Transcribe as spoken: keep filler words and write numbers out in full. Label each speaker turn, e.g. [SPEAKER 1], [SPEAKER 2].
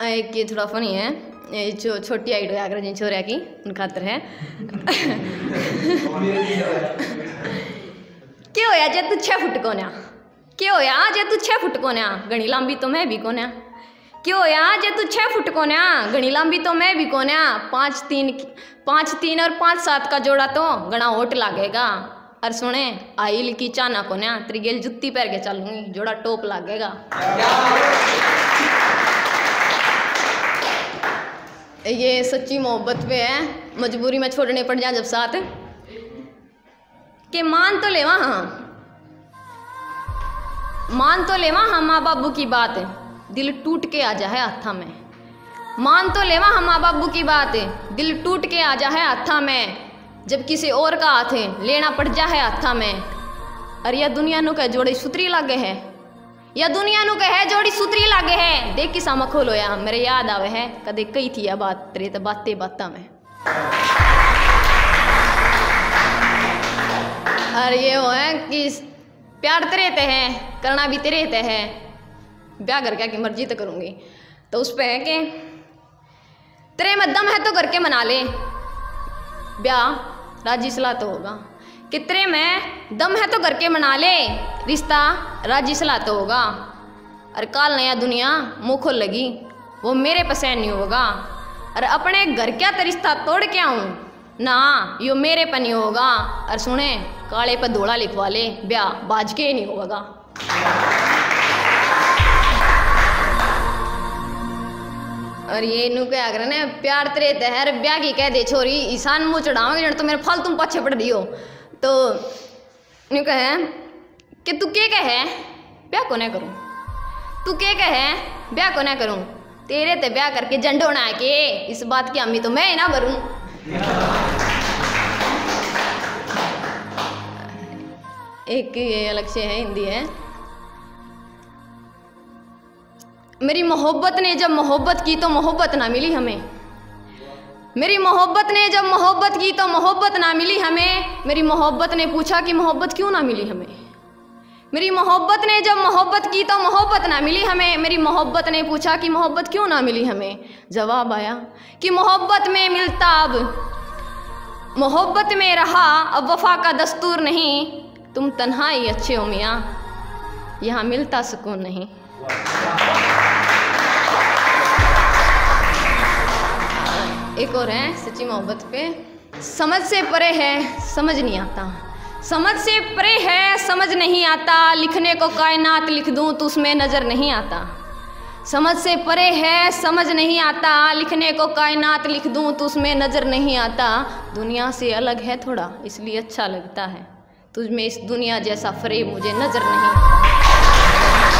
[SPEAKER 1] एक ये थोड़ा फनी है, ये जो छोटी आइडियो आगरा जिन छोरिया की उन खातर है। क्या होया जे तू छः फुट कोन्या, क्या होया जे तू छः फुट कोन्या, घनी लंबी तो मैं भी कोन्या। क्यों होया जे तू छः फुट कोन्या, घनी लंबी तो मैं भी कोन्या। पाँच तीन पाँच तीन और पाँच सात का जोड़ा तो घना होट लागेगा। और सुने आइल की चाना कोन्या, तेरी गेल जुत्ती पहन के चलूंगी, जोड़ा टोप लागेगा। ये सच्ची मोहब्बत पे है, मजबूरी में छोड़ने पड़ जाए जब साथ के मान तो लेवा हाँ, मान तो लेवा हाँ माँ बाबू की बात है, दिल टूट के आ जाए हत्था में। मान तो लेवा हाँ माँ बाबू की बात है, दिल टूट के आ जाए हत्था में। जब किसी और का हाथ है लेना पड़ जाए हत्था में। अरे यह दुनिया नु कह जोड़ी सुतरी लागे है, या दुनिया नु कहे जोड़ी सुतरी लागे है। देख किसा में खोलो या मेरे याद आवे है कदे कही थी यह बात तेरे तो बातें बाता में। और ये वो है कि प्यार तेरे ते है, करना भी तेरे ते है, ब्याह कर क्या की मर्जी तो करूँगी। तो उस पे है कि तेरे में दम है तो करके मना ले, ब्याह राजी सलाह तो होगा। कि तेरे में दम है तो करके मना ले, रिश्ता राजी सलाह तो होगा। और काल नया दुनिया मुँह खोल लगी, वो मेरे पसंद नहीं होगा। और अपने घर क्या तो रिश्ता तोड़ के आऊँ ना, यो मेरे पर नहीं होगा। और सुने काले पर धोला लिखवा ले, ब्याह बाज के नहीं होगा। और ये नू क्या कर ने प्यार तेरे तहर ब्याह की कह दे छोरी, ईशान मुँह चढ़ाओगे जन तो मेरे फल तुम पीछे पड़ रही हो। तो न्यू कहे कि तू के कहे ब्याह को ना करूँ, तू के कहे ब्याह को ना करूँ, तेरे ते ब्याह करके झंडो ना के इस बात की अम्मी तो मैं ही ना भरूँ। एक ये अलग से है, हिंदी है। मेरी मोहब्बत ने जब मोहब्बत की तो मोहब्बत ना मिली हमें, मेरी मोहब्बत ने जब मोहब्बत की तो मोहब्बत ना मिली हमें। मेरी मोहब्बत ने पूछा कि मोहब्बत क्यों ना मिली हमें, मेरी मोहब्बत ने जब मोहब्बत की तो मोहब्बत ना मिली हमें। मेरी मोहब्बत ने पूछा कि मोहब्बत क्यों ना मिली हमें। जवाब आया कि मोहब्बत में मिलता अब, मोहब्बत में रहा अब वफा का दस्तूर नहीं। तुम तन्हाई अच्छे हो मियाँ, यहाँ मिलता सुकून नहीं। एक और है सच्ची मोहब्बत पे, समझ से परे है समझ नहीं आता, समझ से परे है समझ नहीं आता। लिखने को कायनात लिख दूं तो उसमें नज़र नहीं आता। समझ से परे है समझ नहीं आता, लिखने को कायनात लिख दूं तो उसमें नज़र नहीं आता। दुनिया से अलग है थोड़ा इसलिए अच्छा लगता है, तुझ में इस दुनिया जैसा फरेब मुझे नज़र नहीं आता।